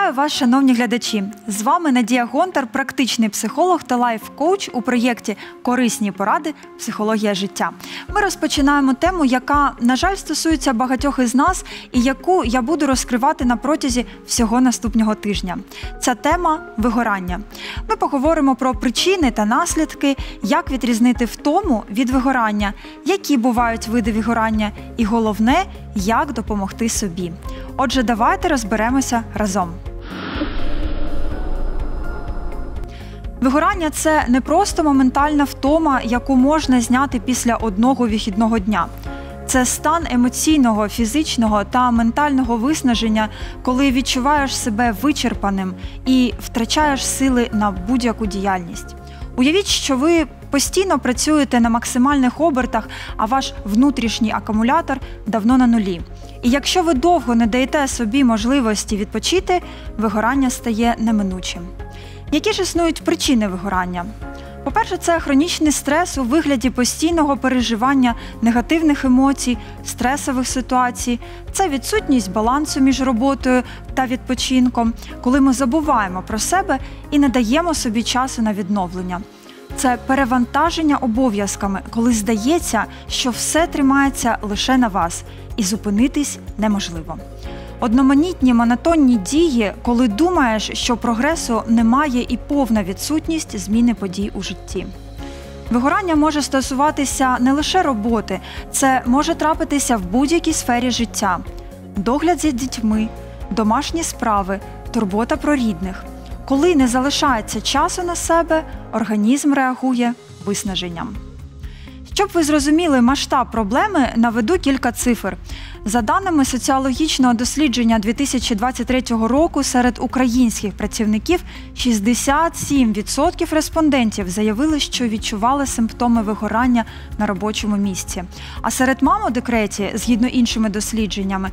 Вітаю вас, шановні глядачі! З вами Надія Гонтар, практичний психолог та лайф-коуч у проєкті «Корисні поради. Психологія життя». Ми розпочинаємо тему, яка, на жаль, стосується багатьох із нас і яку я буду розкривати на протязі всього наступного тижня. Ця тема – вигорання. Ми поговоримо про причини та наслідки, як відрізнити втому від вигорання, які бувають види вигорання і, головне, як допомогти собі. Отже, давайте розберемося разом. Вигорання – це не просто моментальна втома, яку можна зняти після одного вихідного дня. Це стан емоційного, фізичного та ментального виснаження, коли відчуваєш себе вичерпаним і втрачаєш сили на будь-яку діяльність. Уявіть, що ви постійно працюєте на максимальних обертах, а ваш внутрішній акумулятор давно на нулі. І якщо ви довго не даєте собі можливості відпочити, вигорання стає неминучим. Які ж існують причини вигорання? По-перше, це хронічний стрес у вигляді постійного переживання негативних емоцій, стресових ситуацій. Це відсутність балансу між роботою та відпочинком, коли ми забуваємо про себе і не даємо собі часу на відновлення. Це перевантаження обов'язками, коли здається, що все тримається лише на вас і зупинитись неможливо. Одноманітні монотонні дії, коли думаєш, що прогресу немає і повна відсутність зміни подій у житті. Вигорання може стосуватися не лише роботи, це може трапитися в будь-якій сфері життя. Догляд за дітьми, домашні справи, турбота про рідних. Коли не залишається часу на себе, організм реагує виснаженням. Щоб ви зрозуміли масштаб проблеми, наведу кілька цифр. За даними соціологічного дослідження 2023 року, серед українських працівників 67% респондентів заявили, що відчували симптоми вигорання на робочому місці. А серед мам у декреті, згідно іншими дослідженнями,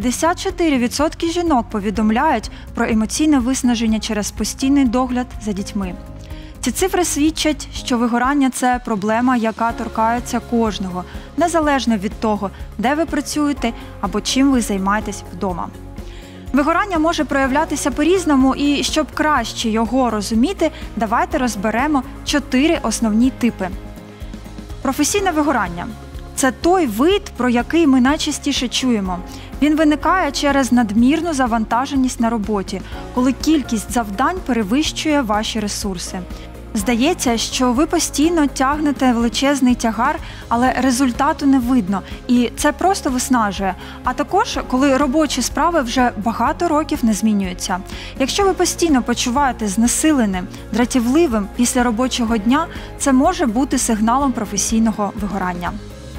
54% жінок повідомляють про емоційне виснаження через постійний догляд за дітьми. Ці цифри свідчать, що вигорання – це проблема, яка торкається кожного, незалежно від того, де ви працюєте або чим ви займаєтесь вдома. Вигорання може проявлятися по-різному, і щоб краще його розуміти, давайте розберемо 4 основні типи. Професійне вигорання – це той вид, про який ми найчастіше чуємо. Він виникає через надмірну завантаженість на роботі, коли кількість завдань перевищує ваші ресурси. Здається, що ви постійно тягнете величезний тягар, але результату не видно, і це просто виснажує. А також, коли робочі справи вже багато років не змінюються. Якщо ви постійно почуваєте знесиленим, дратівливим після робочого дня, це може бути сигналом професійного вигорання.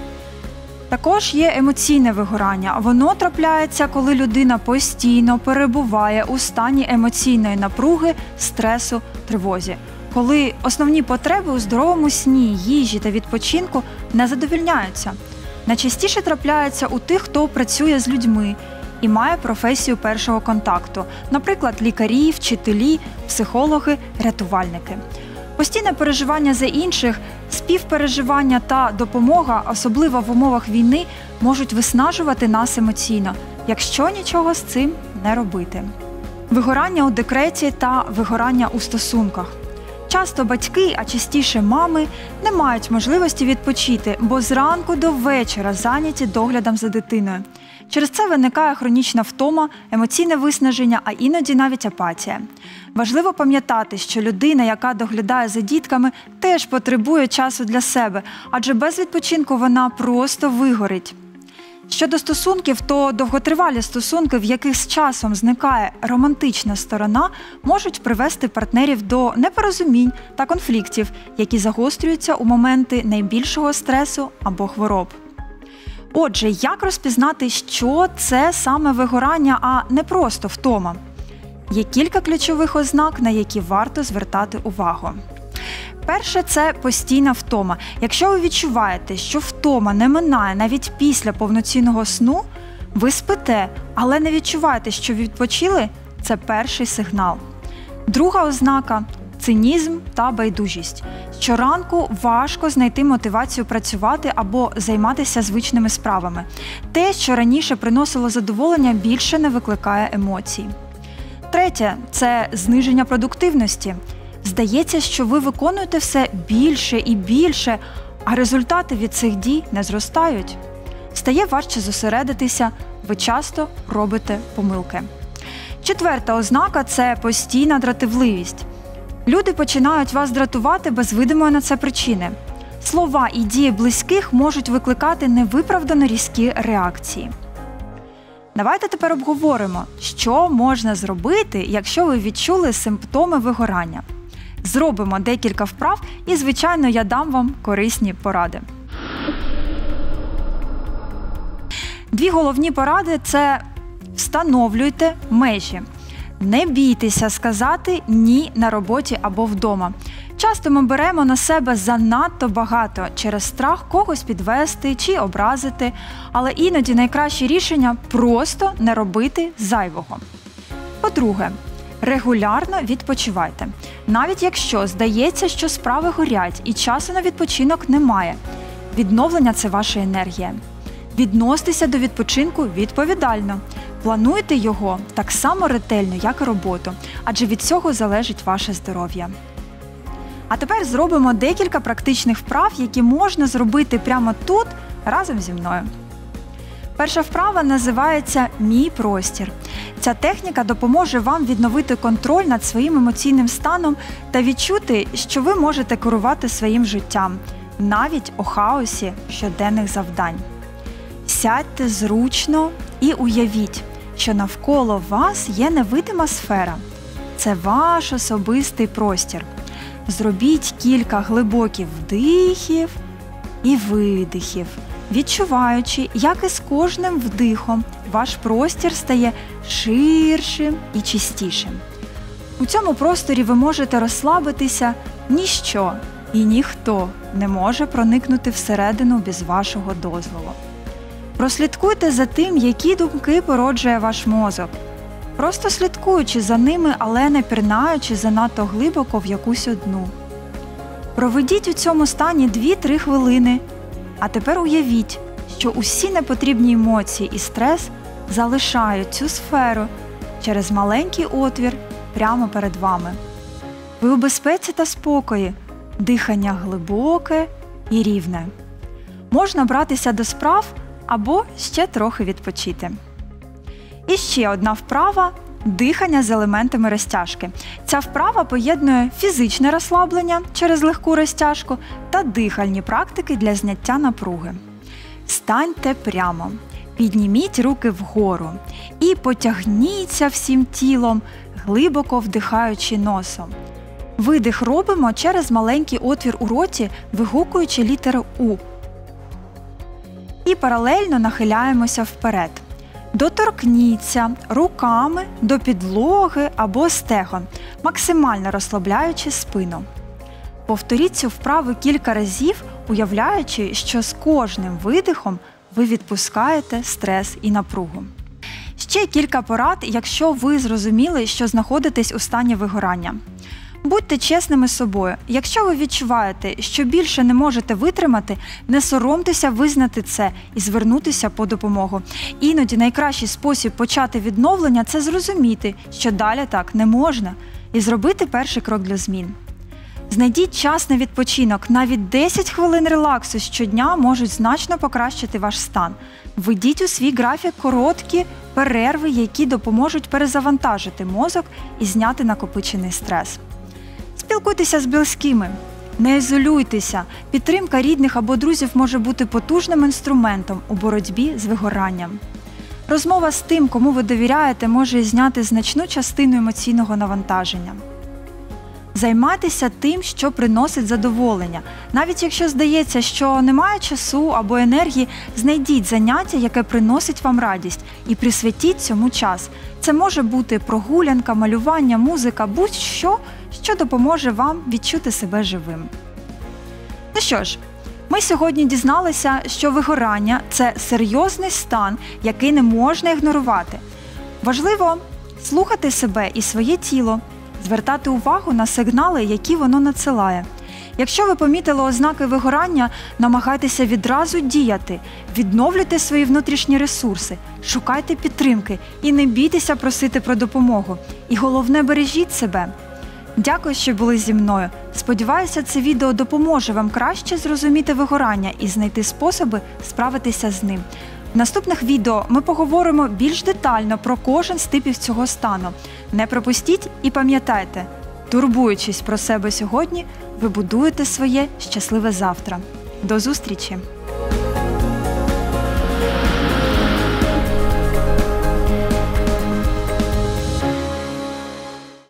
Також є емоційне вигорання. Воно трапляється, коли людина постійно перебуває у стані емоційної напруги, стресу, тривозі. Коли основні потреби у здоровому сні, їжі та відпочинку не задовольняються. Найчастіше трапляється у тих, хто працює з людьми і має професію першого контакту, наприклад, лікарі, вчителі, психологи, рятувальники. Постійне переживання за інших, співпереживання та допомога, особливо в умовах війни, можуть виснажувати нас емоційно, якщо нічого з цим не робити. Вигорання у декреті та вигорання у стосунках. Часто батьки, а частіше мами, не мають можливості відпочити, бо зранку до вечора зайняті доглядом за дитиною. Через це виникає хронічна втома, емоційне виснаження, а іноді навіть апатія. Важливо пам'ятати, що людина, яка доглядає за дітками, теж потребує часу для себе, адже без відпочинку вона просто вигорить. Щодо стосунків, то довготривалі стосунки, в яких з часом зникає романтична сторона, можуть привести партнерів до непорозумінь та конфліктів, які загострюються у моменти найбільшого стресу або хвороб. Отже, як розпізнати, що це саме вигорання, а не просто втома? Є кілька ключових ознак, на які варто звертати увагу. Перше – це постійна втома. Якщо ви відчуваєте, що втома не минає навіть після повноцінного сну, ви спите, але не відчуваєте, що відпочили – це перший сигнал. Друга ознака – цинізм та байдужість. Щоранку важко знайти мотивацію працювати або займатися звичними справами. Те, що раніше приносило задоволення, більше не викликає емоцій. По-третє, це зниження продуктивності. Здається, що ви виконуєте все більше і більше, а результати від цих дій не зростають. Стає важче зосередитися, ви часто робите помилки. Четверта ознака – це постійна дратівливість. Люди починають вас дратувати без видимої на це причини. Слова і дії близьких можуть викликати невиправдано різкі реакції. Давайте тепер обговоримо, що можна зробити, якщо ви відчули симптоми вигорання. Зробимо декілька вправ і, звичайно, я дам вам корисні поради. Дві головні поради – це встановлюйте межі. Не бійтеся сказати «ні» на роботі або вдома. Часто ми беремо на себе занадто багато через страх когось підвести чи образити, але іноді найкраще рішення – просто не робити зайвого. По-друге, регулярно відпочивайте. Навіть якщо здається, що справи горять і часу на відпочинок немає. Відновлення – це ваша енергія. Відносьтеся до відпочинку відповідально. Плануйте його так само ретельно, як і роботу, адже від цього залежить ваше здоров'я. А тепер зробимо декілька практичних вправ, які можна зробити прямо тут, разом зі мною. Перша вправа називається «Мій простір». Ця техніка допоможе вам відновити контроль над своїм емоційним станом та відчути, що ви можете керувати своїм життям, навіть у хаосі щоденних завдань. Сядьте зручно і уявіть, що навколо вас є невидима сфера. Це ваш особистий простір. Зробіть кілька глибоких вдихів і видихів, відчуваючи, як із кожним вдихом ваш простір стає ширшим і чистішим. У цьому просторі ви можете розслабитися, ніщо і ніхто не може проникнути всередину без вашого дозволу. Прослідкуйте за тим, які думки породжує ваш мозок. Просто слідкуючи за ними, але не пірнаючи занадто глибоко в якусь одну. Проведіть у цьому стані 2-3 хвилини. А тепер уявіть, що усі непотрібні емоції і стрес залишають цю сферу через маленький отвір прямо перед вами. Ви у безпеці та спокої, дихання глибоке і рівне. Можна братися до справ або ще трохи відпочити. І ще одна вправа – дихання з елементами розтяжки. Ця вправа поєднує фізичне розслаблення через легку розтяжку та дихальні практики для зняття напруги. Станьте прямо, підніміть руки вгору і потягніться всім тілом, глибоко вдихаючи носом. Видих робимо через маленький отвір у роті, вигукуючи літеру «У». І паралельно нахиляємося вперед. Доторкніться руками до підлоги або стегон, максимально розслабляючи спину. Повторіть цю вправу кілька разів, уявляючи, що з кожним видихом ви відпускаєте стрес і напругу. Ще кілька порад, якщо ви зрозуміли, що знаходитесь у стані вигорання. Будьте чесними з собою. Якщо ви відчуваєте, що більше не можете витримати, не соромтеся визнати це і звернутися по допомогу. Іноді найкращий спосіб почати відновлення – це зрозуміти, що далі так не можна, і зробити перший крок для змін. Знайдіть час на відпочинок. Навіть 10 хвилин релаксу щодня можуть значно покращити ваш стан. Введіть у свій графік короткі перерви, які допоможуть перезавантажити мозок і зняти накопичений стрес. Спілкуйтеся з близькими, не ізолюйтеся. Підтримка рідних або друзів може бути потужним інструментом у боротьбі з вигоранням. Розмова з тим, кому ви довіряєте, може зняти значну частину емоційного навантаження. Займайтеся тим, що приносить задоволення. Навіть якщо здається, що немає часу або енергії, знайдіть заняття, яке приносить вам радість, і присвятіть цьому час. Це може бути прогулянка, малювання, музика, будь-що, що допоможе вам відчути себе живим. Ну що ж, ми сьогодні дізналися, що вигорання – це серйозний стан, який не можна ігнорувати. Важливо слухати себе і своє тіло, звертати увагу на сигнали, які воно надсилає. Якщо ви помітили ознаки вигорання, намагайтеся відразу діяти, відновлюйте свої внутрішні ресурси, шукайте підтримки і не бійтеся просити про допомогу. І головне, бережіть себе. Дякую, що були зі мною. Сподіваюся, це відео допоможе вам краще зрозуміти вигорання і знайти способи справитися з ним. В наступних відео ми поговоримо більш детально про кожен з типів цього стану. Не пропустіть і пам'ятайте, турбуючись про себе сьогодні, ви будуєте своє щасливе завтра. До зустрічі!